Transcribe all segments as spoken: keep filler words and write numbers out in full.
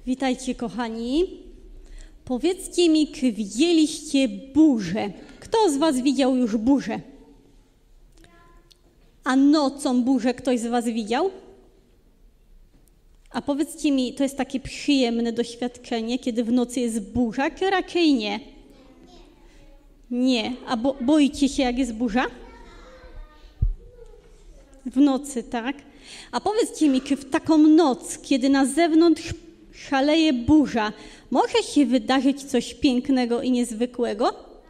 Witajcie, kochani. Powiedzcie mi, czy widzieliście burzę? Kto z was widział już burzę? A nocą burzę ktoś z was widział? A powiedzcie mi, to jest takie przyjemne doświadczenie, kiedy w nocy jest burza, czy raczej nie? Nie. A bo, boicie się, jak jest burza? W nocy, tak? A powiedzcie mi, czy w taką noc, kiedy na zewnątrz szaleje burza, może się wydarzyć coś pięknego i niezwykłego?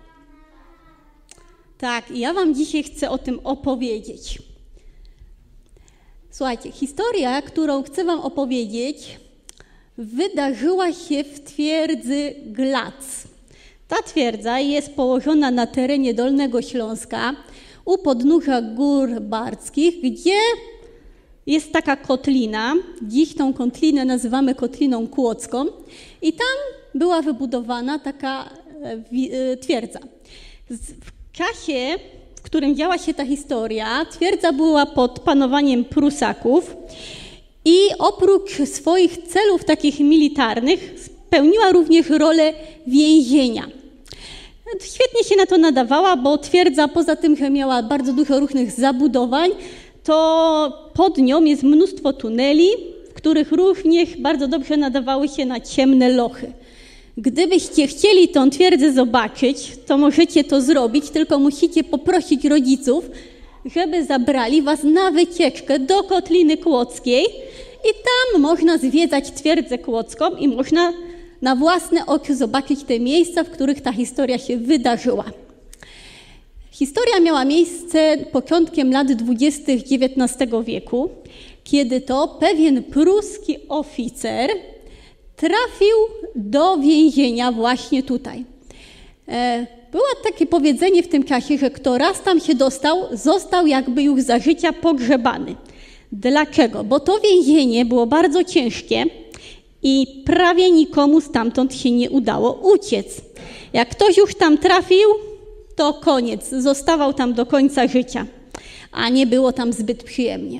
Tak, i ja wam dzisiaj chcę o tym opowiedzieć. Słuchajcie, historia, którą chcę wam opowiedzieć, wydarzyła się w twierdzy Glac. Ta twierdza jest położona na terenie Dolnego Śląska, u podnóża Gór Bardzkich, gdzie jest taka kotlina. Dziś tą kotlinę nazywamy Kotliną Kłodzką i tam była wybudowana taka twierdza. W czasie, w którym działa się ta historia, twierdza była pod panowaniem Prusaków i oprócz swoich celów takich militarnych spełniła również rolę więzienia. Świetnie się na to nadawała, bo twierdza poza tym, że miała bardzo dużo różnych zabudowań, to pod nią jest mnóstwo tuneli, w których również bardzo dobrze nadawały się na ciemne lochy. Gdybyście chcieli tą twierdzę zobaczyć, to możecie to zrobić, tylko musicie poprosić rodziców, żeby zabrali was na wycieczkę do Kotliny Kłodzkiej i tam można zwiedzać twierdzę kłodzką i można na własne oczy zobaczyć te miejsca, w których ta historia się wydarzyła. Historia miała miejsce początkiem lat dwudziestych dziewiętnastego wieku, kiedy to pewien pruski oficer trafił do więzienia właśnie tutaj. Było takie powiedzenie w tym czasie, że kto raz tam się dostał, został jakby już za życia pogrzebany. Dlaczego? Bo to więzienie było bardzo ciężkie i prawie nikomu stamtąd się nie udało uciec. Jak ktoś już tam trafił, to koniec, zostawał tam do końca życia, a nie było tam zbyt przyjemnie.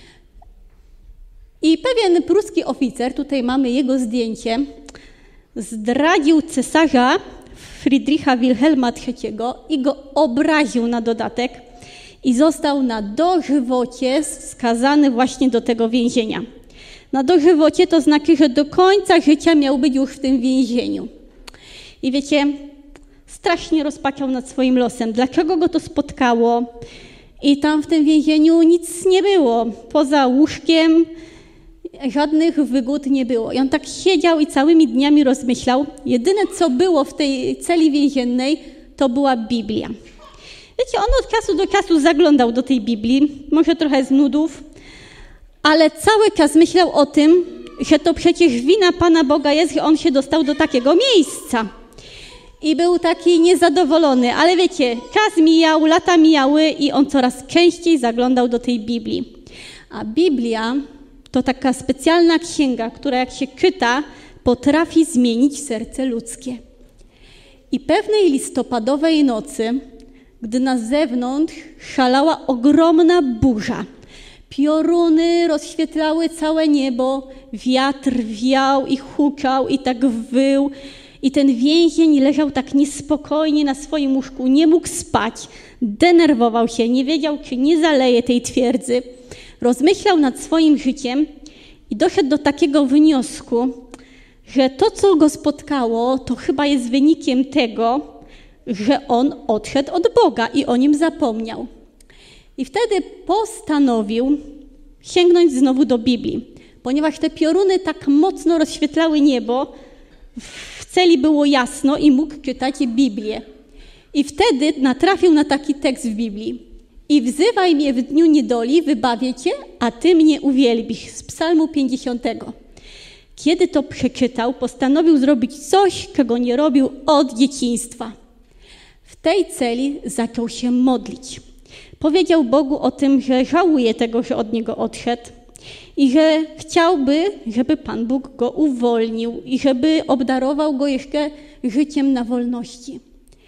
I pewien pruski oficer, tutaj mamy jego zdjęcie, zdradził cesarza Friedricha Wilhelma trzeciego i go obraził na dodatek i został na dożywocie skazany właśnie do tego więzienia. Na dożywocie to znaczy, że do końca życia miał być już w tym więzieniu. I wiecie, strasznie rozpaczał nad swoim losem. Dlaczego go to spotkało? I tam w tym więzieniu nic nie było. Poza łóżkiem żadnych wygód nie było. I on tak siedział i całymi dniami rozmyślał. Jedyne, co było w tej celi więziennej, to była Biblia. Wiecie, on od czasu do czasu zaglądał do tej Biblii, może trochę z nudów, ale cały czas myślał o tym, że to przecież wina Pana Boga jest, że on się dostał do takiego miejsca. I był taki niezadowolony, ale wiecie, czas mijał, lata mijały i on coraz częściej zaglądał do tej Biblii. A Biblia to taka specjalna księga, która jak się czyta, potrafi zmienić serce ludzkie. I pewnej listopadowej nocy, gdy na zewnątrz szalała ogromna burza, pioruny rozświetlały całe niebo, wiatr wiał i huczał i tak wył, i ten więzień leżał tak niespokojnie na swoim łóżku, nie mógł spać, denerwował się, nie wiedział, czy nie zaleje tej twierdzy. Rozmyślał nad swoim życiem i doszedł do takiego wniosku, że to, co go spotkało, to chyba jest wynikiem tego, że on odszedł od Boga i o nim zapomniał. I wtedy postanowił sięgnąć znowu do Biblii, ponieważ te pioruny tak mocno rozświetlały niebo, w celi było jasno i mógł czytać Biblię. I wtedy natrafił na taki tekst w Biblii. I wzywaj mnie w dniu niedoli, wybawię cię, a ty mnie uwielbisz. Z Psalmu pięćdziesiątego. Kiedy to przeczytał, postanowił zrobić coś, czego nie robił od dzieciństwa. W tej celi zaczął się modlić. Powiedział Bogu o tym, że żałuje tego, że od niego odszedł i że chciałby, żeby Pan Bóg go uwolnił i żeby obdarował go jeszcze życiem na wolności.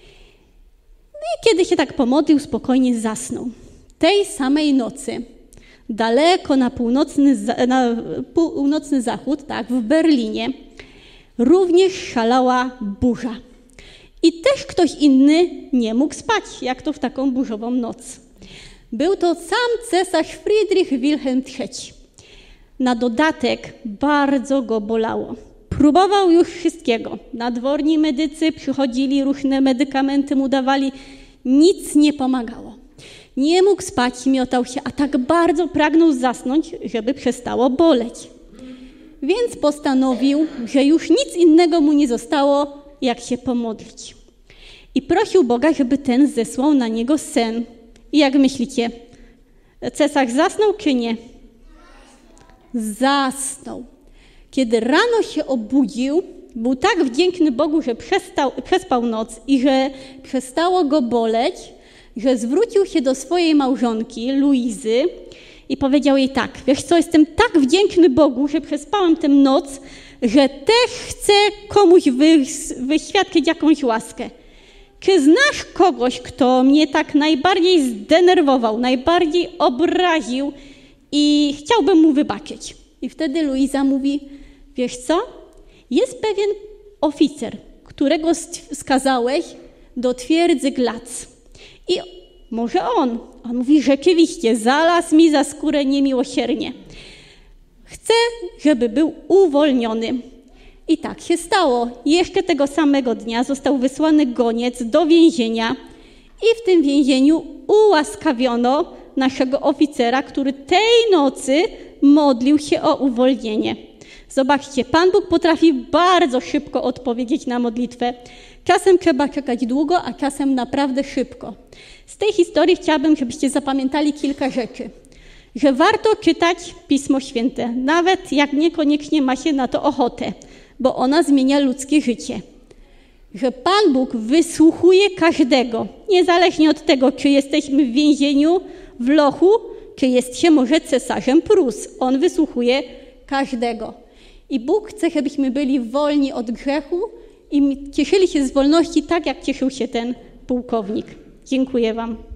No i kiedy się tak pomodlił, spokojnie zasnął. Tej samej nocy, daleko na północny, na północny zachód, tak, w Berlinie, również szalała burza. I też ktoś inny nie mógł spać, jak to w taką burzową noc. Był to sam cesarz Friedrich Wilhelm trzeci. Na dodatek bardzo go bolało. Próbował już wszystkiego. Nadworni medycy przychodzili, różne medykamenty mu dawali. Nic nie pomagało. Nie mógł spać, miotał się, a tak bardzo pragnął zasnąć, żeby przestało boleć. Więc postanowił, że już nic innego mu nie zostało, jak się pomodlić. I prosił Boga, żeby ten zesłał na niego sen. I jak myślicie, cesarz zasnął czy nie? Zasnął. Kiedy rano się obudził, był tak wdzięczny Bogu, że przestał, przespał noc i że przestało go boleć, że zwrócił się do swojej małżonki, Luizy, i powiedział jej tak: wiesz co, jestem tak wdzięczny Bogu, że przespałem tę noc, że też chcę komuś wyświadczyć jakąś łaskę. Czy znasz kogoś, kto mnie tak najbardziej zdenerwował, najbardziej obraził i chciałbym mu wybaczyć? I wtedy Luiza mówi: wiesz co, jest pewien oficer, którego skazałeś do twierdzy Glatz. I może on. On mówi: rzeczywiście, zalazł mi za skórę niemiłosiernie. Chcę, żeby był uwolniony. I tak się stało. Jeszcze tego samego dnia został wysłany goniec do więzienia i w tym więzieniu ułaskawiono naszego oficera, który tej nocy modlił się o uwolnienie. Zobaczcie, Pan Bóg potrafi bardzo szybko odpowiedzieć na modlitwę. Czasem trzeba czekać długo, a czasem naprawdę szybko. Z tej historii chciałabym, żebyście zapamiętali kilka rzeczy. Że warto czytać Pismo Święte, nawet jak niekoniecznie ma się na to ochotę, bo ona zmienia ludzkie życie. Że Pan Bóg wysłuchuje każdego, niezależnie od tego, czy jesteśmy w więzieniu, w lochu, czy jest się może cesarzem Prus. On wysłuchuje każdego. I Bóg chce, żebyśmy byli wolni od grzechu i cieszyli się z wolności tak, jak cieszył się ten pułkownik. Dziękuję wam.